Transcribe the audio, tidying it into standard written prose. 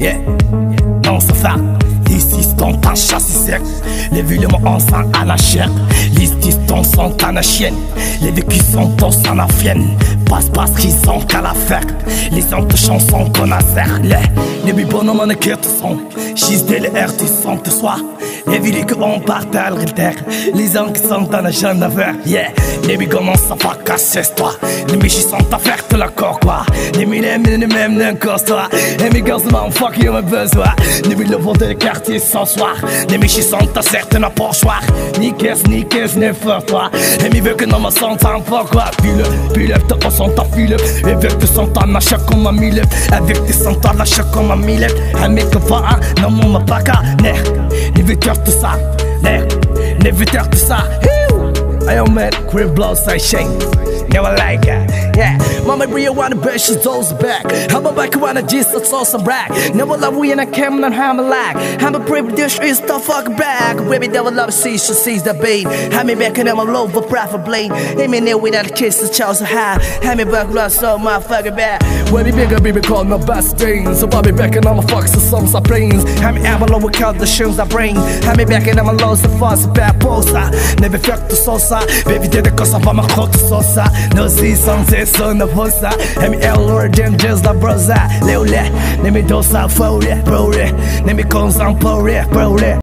Yeah, non ça fait. L'histoire en chasse sec, les villes en sang à la chair. L'histoire sont à la chienne, les vécus sont tous en affienne. Passe qu'ils sont qu'à la fête, les autres chansons qu'on a serre. Les bibonnes en écrite sont, juste de l'air du son de soi. Les villes qu'on partage le terre, les gens qui sont en agent d'affaires. Yeah, les billes commencent à faire casser toi. Les michis sont à faire de la coque quoi. Les mille même d'un costois. Et mes gars m'en fuck you me besoin. Les villes vont de quartier sans soir. Les michis sont à certains pochoirs. Ni caisse, n'est fort toi. Et mes veut que non me sentent en fuck quoi. Puis le te sont à file. Et veut que sont en achat comme un mille. Avec des sont en achat comme un mille. Un mec que va non mon pas qu'à ner. Les viteurs tout ça. Les viteurs tout ça. I am mad, crib blow, say shake. Never like that, yeah. Mama, bring you wanna brush his toes back. I'm a back when I just saw some brag. Never love we in a camera and I'm a lag. I'm a pretty dish is the fuck back. Baby, never love see, she sees the beat. I'm me back and I'm all over profit blade. Hit me near without a kiss, the child so high. I'm me back, lost so motherfucking bad. Baby, bigger, baby, call my best things. So Bobby back and I'm a fox, the songs I brains. I'm me ever low without the shoes I bring. I'm me back and I'm a low, the fuzz, bad poster. Never fuck the salsa. Baby, did it cause I'm a hot salsa. No see sunset on the poster. Let me Lord them just the brother. Let me do some for it, bro. Let me come some for it, bro.